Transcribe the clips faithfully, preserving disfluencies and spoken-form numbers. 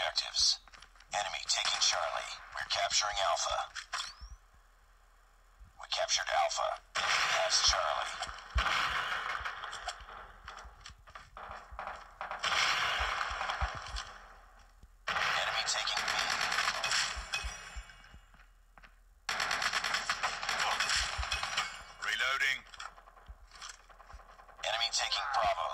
objectives. Enemy taking Charlie. We're capturing Alpha. We captured Alpha. Enemy has Charlie. Enemy taking B. Reloading. Enemy taking Bravo.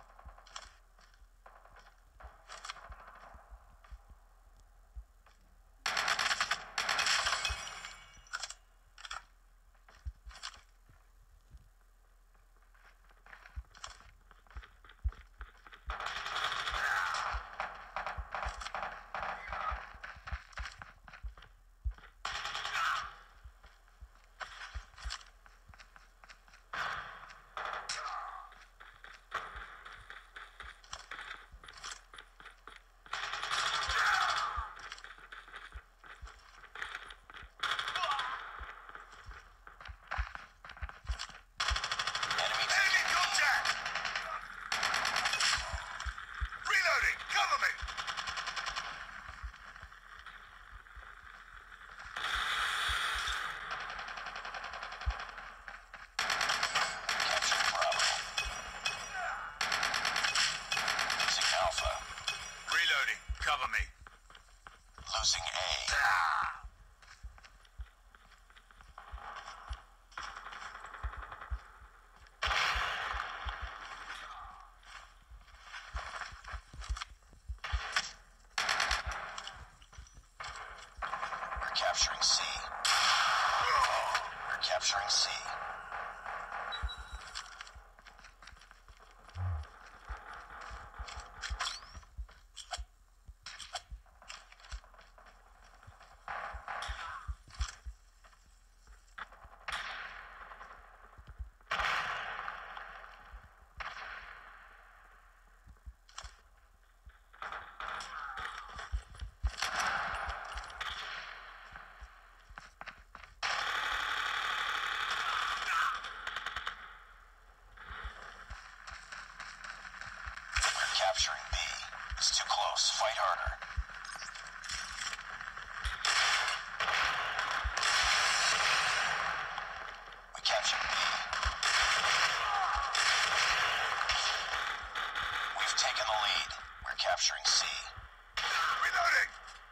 Cover me. Losing A. Ah! We're capturing C. We're capturing C. Capturing B. It's too close. Fight harder. We captured B. We've taken the lead. We're capturing C. Reloading!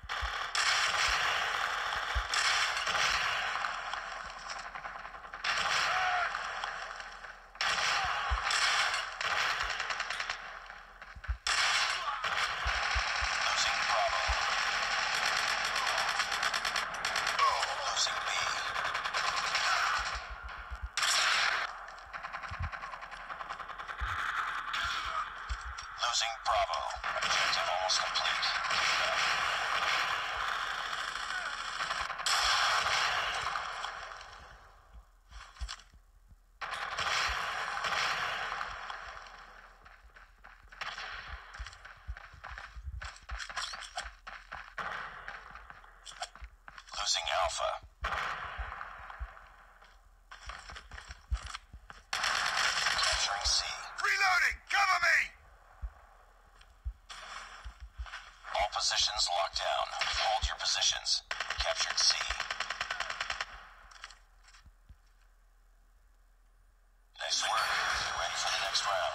Losing Bravo. Objective almost complete. Keep it up. Losing Alpha. Capturing C. Reloading! Cover me! All positions locked down. Hold your positions. Captured C. Nice work. Get ready for the next round.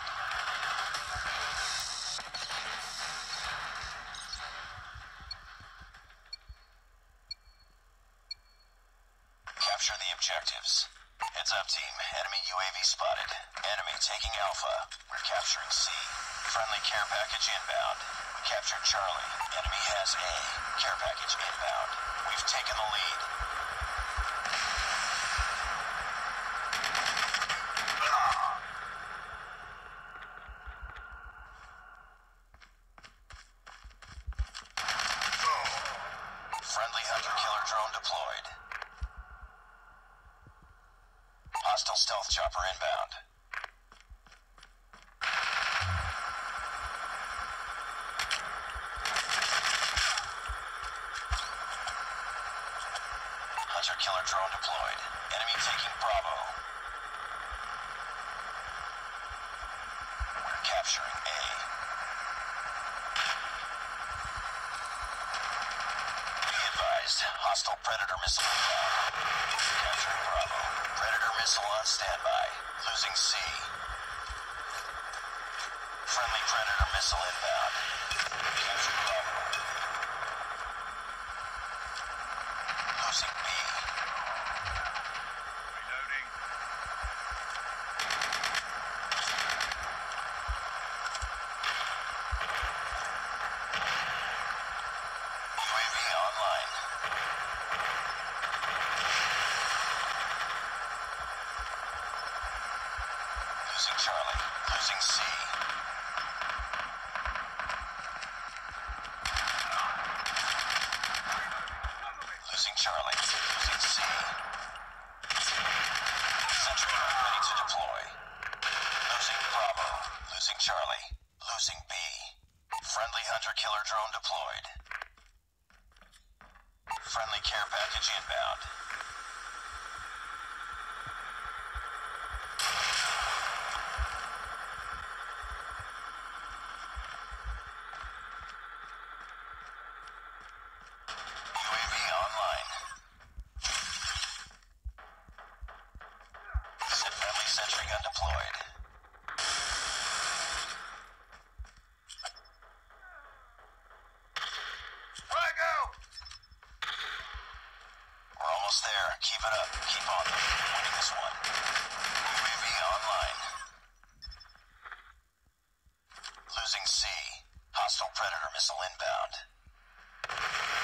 Capture the objectives. Heads up, team. Enemy U A V spotted. Enemy taking Alpha. We're capturing C. Friendly care package inbound. We captured Charlie. Enemy has A. Care package inbound. We've taken the lead. Friendly hunter-killer drone deployed. Hostile stealth chopper inbound. Hunter-killer drone deployed. Enemy taking Bravo. We're capturing A. advised. Hostile Predator missile inbound. Capturing Bravo. Predator missile on standby. Losing C. Friendly Predator missile inbound. Capturing Bravo. Losing B. Reloading. U A V online. Losing Charlie. Losing C. Losing Charlie. Losing C. Sentry gun ready to deploy. Losing Bravo. Losing Charlie. Losing B. Friendly hunter-killer drone deployed. Friendly care package inbound. U A V online. Friendly sentry gun deployed. Frag out! We're almost there. Keep it up. Keep on them. We're winning this one. U A V online. Losing C. Hostile Predator missile inbound.